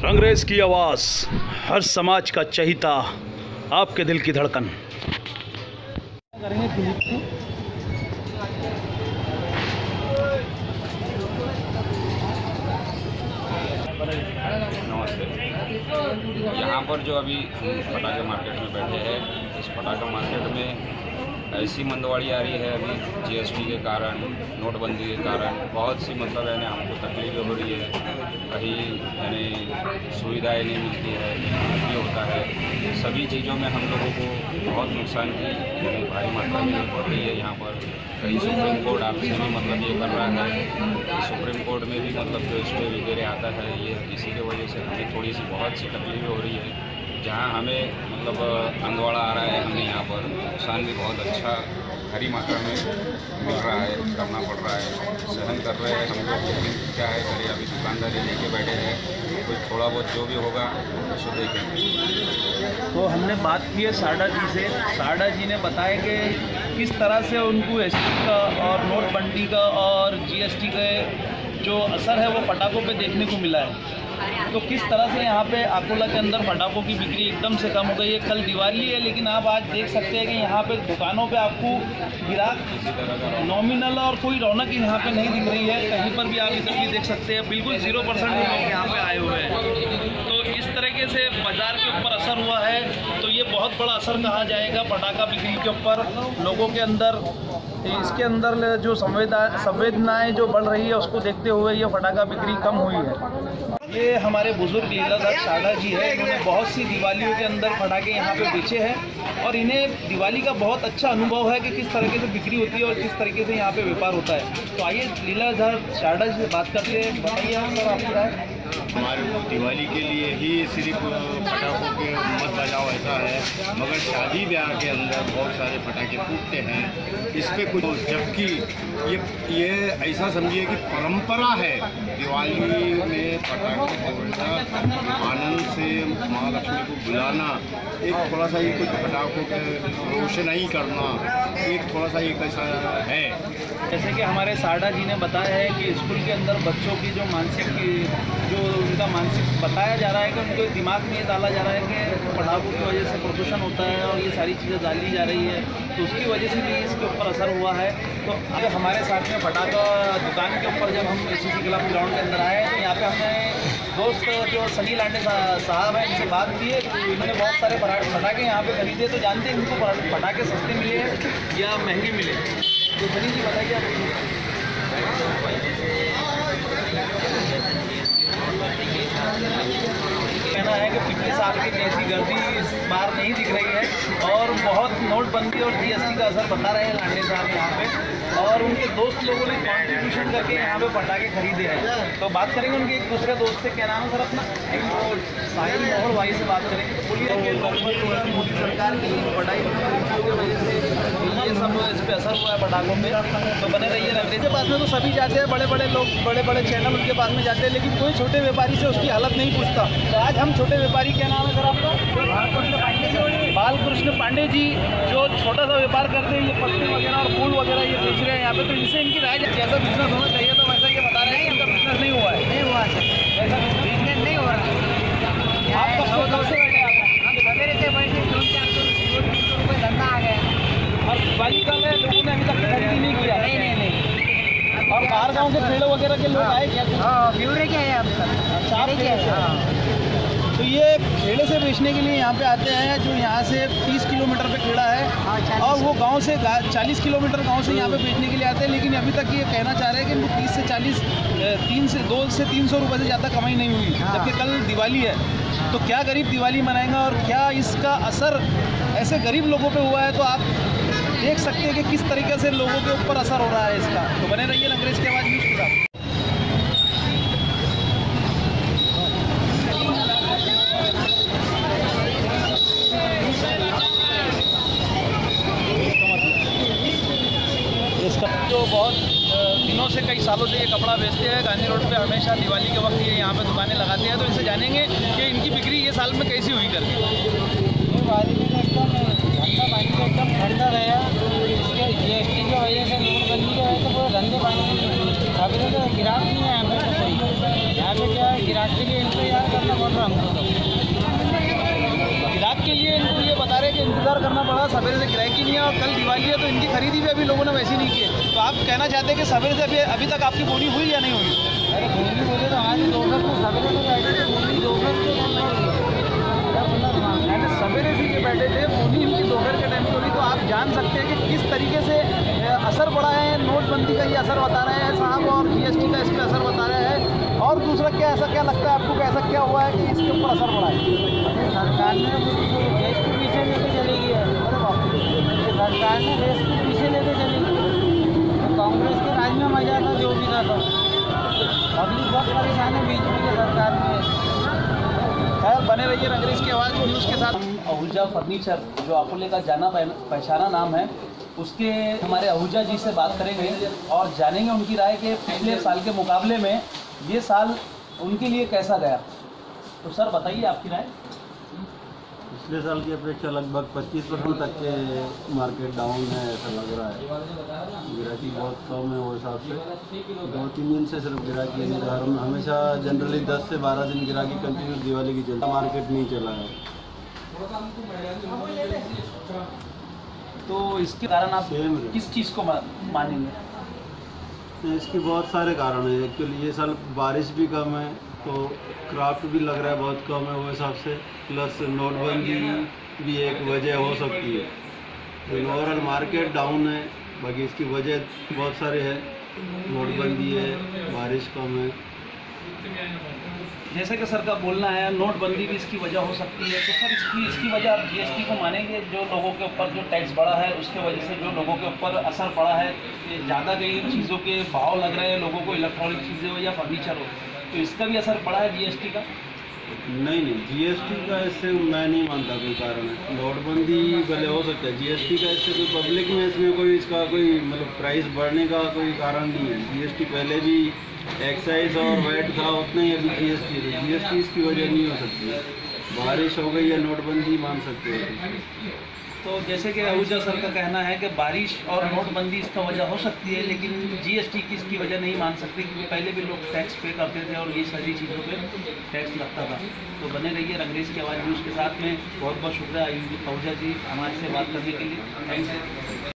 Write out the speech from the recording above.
रंगरेज की आवाज़, हर समाज का चहीता, आपके दिल की धड़कन। नमस्ते। यहाँ पर जो अभी पटाखे मार्केट में बैठे हैं, इस पटाखा मार्केट में ऐसी मंदवाड़ी आ रही है अभी जीएसटी के कारण, नोटबंदी के कारण बहुत सी मतलब यानी हमको तकलीफें हो रही है। कहीं यानी सुविधाएं नहीं मिलती है, ये होता है। सभी चीज़ों में हम लोगों को बहुत नुकसान की यानी भारी मात्रा में पड़ रही है। यहाँ पर कहीं सुप्रीम कोर्ट आपसे भी मतलब ये कर रहा है कि सुप्रीम कोर्ट में भी मतलब जो स्टे वगैरह आता है, ये इसी की वजह से हमें थोड़ी सी बहुत सी तकलीफें हो रही है। जहाँ हमें मतलब अंदवाड़ा आ रहा है, हमें यहाँ पर नुकसान भी बहुत अच्छा भारी मात्रा में मिल रहा है, करना पड़ रहा है, सहन कर रहे हैं हम लोग। लेकिन क्या है करिए, अभी दुकानदारी लेके बैठे हैं, कोई थोड़ा बहुत जो भी होगा उसको देखेंगे। तो हमने बात की है साडा जी से। साडा जी ने बताया कि किस तरह से उनको एसटी का और नोटबंदी का और जीएसटी का जो असर है वो पटाखों पे देखने को मिला है। तो किस तरह से यहाँ पे अकोला के अंदर पटाखों की बिक्री एकदम से कम हो गई है। कल दिवाली है, लेकिन आप आज देख सकते हैं कि यहाँ पे दुकानों पे आपको ग्राहक नॉमिनल और कोई रौनक यहाँ पे नहीं दिख रही है। कहीं पर भी आप इधर भी देख सकते हैं, बिल्कुल 0% लोग यहाँ पे आए हुए हैं। तो इस तरीके से बाज़ार के ऊपर असर हुआ है, तो ये बहुत बड़ा असर कहा जाएगा पटाखा बिक्री के ऊपर। लोगों के अंदर इसके अंदर जो संवेदनाएँ जो बढ़ रही है, उसको देखते हुए ये पटाखा बिक्री कम हुई है। ये हमारे बुजुर्ग लीलाधर साडा जी है। इन्होंने बहुत सी दिवालियों के अंदर पटाखे यहाँ पे बेचे हैं और इन्हें दिवाली का बहुत अच्छा अनुभव है कि किस तरीके से बिक्री होती है और किस तरीके से यहाँ पे व्यापार होता है। तो आइए लीलाधर साडा जी से बात करते हैं। बताइए सर, आपकी राय। हमारे दिवाली के लिए ही सिर्फ पटाखों के मत बजाओ ऐसा है, मगर शादी ब्याह के अंदर बहुत सारे पटाखे फूटते हैं। इस पर कुछ, जबकि ये ऐसा समझिए कि परंपरा है दिवाली में पटाखे फोड़ना, आनंद से माँ लक्ष्मी को बुलाना, एक थोड़ा सा ये कुछ पटाखों के रोशनाई करना, एक थोड़ा सा एक ऐसा है। जैसे कि हमारे साडा जी ने बताया है कि स्कूल के अंदर बच्चों की जो उनका मानसिक बताया जा रहा है कि उनके दिमाग में ये डाला जा रहा है कि पटाखों की वजह से प्रदूषण होता है और ये सारी चीज़ें डाली जा रही है, तो उसकी वजह से भी इसके ऊपर असर हुआ है। तो अगर हमारे साथ में पटाखा दुकान के ऊपर जब हम एसीसी क्लब ग्राउंड के अंदर आए, तो यहाँ पे हमने दोस्त जो सनी लांडे साहब हैं, इनसे बात की है। तो इन्होंने बहुत सारे पटाखे यहाँ पे खरीदे। तो जानते हैं इनको पटाखे सस्ते मिले या महंगे मिले। तो सनी जी बताइए आप। कहना है कि पिछले साल की जैसी गर्दी इस बार नहीं दिख रही है और बहुत नोटबंदी और जीएसटी का असर बता रहे हैं लांडे साहब यहाँ पे, और उनके दोस्त लोगों ने कॉन्ट्रीब्यूशन करके यहाँ पे पटाखे खरीदे हैं। तो बात करेंगे उनके एक दूसरे दोस्त से। क्या नाम है सर अपना? साहिल मोहर भाई से बात करेंगे। तो बोलिए कि मोदी सरकार की बढ़ाई की वजह से ये सब इस पर असर हुआ है पटाखों पे। तो बने रहिए रंगरेज के पास में। तो सभी जाते हैं, बड़े बड़े लोग, बड़े बड़े चैनल उनके पास में जाते हैं, लेकिन कोई छोटे व्यापारी से उसकी हालत नहीं पूछता। तो आज हम छोटे व्यापारी, क्या नाम है सर आपका? बालकृष्ण पांडे जी, जो छोटा सा व्यापार करते हैं, ये पत्ते वगैरह और फूल वगैरह ये बेच रहे हैं यहाँ पे। तो इनसे इनकी राय, जैसा बिजनेस होना चाहिए तो वैसा ये बता रहे हैं कि इनका बिजनेस नहीं हुआ है। नहीं हुआ है, ऐसा बिजनेस नहीं हो रहा। आप कब से बैठे? सवेरे से बैठे, 200-300 रुपये धंधा आ गया। और दिवाली का में लोगों ने अभी तक खरीदी नहीं किया। नहीं। और बाहर गाँव के पेड़ वगैरह के लोग आए क्या? हाँ, ब्यूरे के हैं अब तक। चार के हैं। तो ये खेड़े से बेचने के लिए यहाँ पे आते हैं, जो यहाँ से 30 किलोमीटर पे खेड़ा है, और वो गांव से 40 किलोमीटर गांव से यहाँ पे बेचने के लिए आते हैं। लेकिन अभी तक ये कहना चाह रहे हैं कि इनको 30 से 40 2 से 300 रुपये से ज़्यादा कमाई नहीं हुई, जबकि कल दिवाली है। तो क्या गरीब दिवाली मनाएगा और क्या इसका असर ऐसे गरीब लोगों पे हुआ है? तो आप देख सकते हैं कि किस तरीके से लोगों के ऊपर असर हो रहा है इसका। तो बने रहिए रंगरेज की आवाज़ न्यूज़ के साथ। जो बहुत दिनों से, कई सालों से ये कपड़ा बेचते हैं गांधी रोड पे, हमेशा दिवाली के वक्त ये यहाँ पे दुकानें लगाते हैं। तो इनसे जानेंगे कि इनकी बिक्री ये साल में कैसी हुई करके। दिवाली में एकदम धंधा पानी का एकदम ठंडा रहा। इसके जीएसटी की वजह से, नोटबंदी की वजह से पूरे धंधे पानी सवेरे तो गिराक नहीं है यहाँ पे तो कोई। यहाँ पे क्या है, गिराक के लिए इंतजार करना पड़ रहा हमको तो। गिराक के लिए इनको ये बता रहे हैं कि इंतज़ार करना पड़ा, सवेरे से गिराकी नहीं है और कल दिवाली है तो इनकी खरीदी भी अभी लोगों ने वैसी नहीं की है। तो आप कहना चाहते हैं कि सवेरे से अभी तक आपकी बोनी हुई या नहीं हुई? अरे बोली बोले तो आज दोपहर को सवेरे तो बैठे थे, बोली दोपहर को यानी सवेरे से ये बैठे थे, बोनी इनकी दोपहर के टाइम की होगी। तो आप जान सकते हैं कि किस तरीके से असर पड़ा है, नोटबंदी का ये असर बता रहे हैं साहब और जीएसटी का इस पर असर बता रहे हैं। और दूसरा क्या ऐसा क्या लगता है आपको कि ऐसा क्या हुआ है कि इसके ऊपर असर पड़ा है? सरकार ने देश को पीछे लेके चलेगी है। अरे बाप रे, सरकार ने देश को पीछे लेके चलेगी। तो कांग्रेस के राज में मजा था, जो भी था तो पब्लिक बहुत परेशान है बीजेपी के सरकार में। खैर बने रहिए अंग्रेज की आवाज़ न्यूज़ के साथ। आहूजा फर्नीचर जो अकोले का जाना पहचाना नाम है, उसके हमारे आहूजा जी से बात करेंगे और जानेंगे उनकी राय कि पिछले साल के मुकाबले में ये साल उनके लिए कैसा गया। तो सर बताइए आपकी राय। पिछले साल की अपेक्षा लगभग 25% तक के मार्केट डाउन है, ऐसा लग रहा है। गिराकी बहुत कम है, वो हिसाब से 2-3 दिन से सिर्फ गिराकी है। नहीं तो हमेशा जनरली 10 से 12 दिन गिराकी कंटिन्यू दिवाली की चलता, मार्केट नहीं चला है। तो इसके कारण आप किस चीज़ को मानेंगे? इसके बहुत सारे कारण हैं। एक्चुअली ये साल बारिश भी कम है, तो क्राफ्ट भी लग रहा है बहुत कम है वो हिसाब से। प्लस नोटबंदी भी एक वजह हो सकती है। तो ओवरऑल मार्केट डाउन है, बाकी इसकी वजह बहुत सारे हैं। नोटबंदी है, बारिश कम है। जैसे कि सर का बोलना है नोटबंदी भी इसकी वजह हो सकती है। तो सर इसकी वजह आप जीएसटी को मानेंगे? जो लोगों के ऊपर जो टैक्स बढ़ा है उसके वजह से जो लोगों के ऊपर असर पड़ा है, ज़्यादा कई चीज़ों के भाव लग रहे हैं लोगों को, इलेक्ट्रॉनिक चीज़ें हो या फर्नीचर हो, तो इसका भी असर पड़ा है जीएसटी का? नहीं, जीएसटी का इससे मैं नहीं मानता कोई कारण है। नोटबंदी भले हो सकता है, जीएसटी का इससे कोई पब्लिक में इसमें कोई इसका कोई मतलब प्राइस बढ़ने का कोई कारण नहीं है। जीएसटी पहले भी एक्साइज और वैट था उतना ही, अभी जीएसटी है। जीएसटी इसकी वजह नहीं हो सकती है। बारिश हो गई या नोटबंदी मान सकते हैं। तो जैसे कि आहूजा सर का कहना है कि बारिश और नोटबंदी इसका वजह हो सकती है, लेकिन जीएसटी की इसकी वजह नहीं मान सकते, क्योंकि पहले भी लोग टैक्स पे करते थे और ये सारी चीज़ों पे टैक्स लगता था। तो बने रहिए अंग्रेज की आवाज़ न्यूज़ के साथ में। बहुत बहुत शुक्रिया आहूजा जी हमारे से बात करने के लिए। थैंक्स।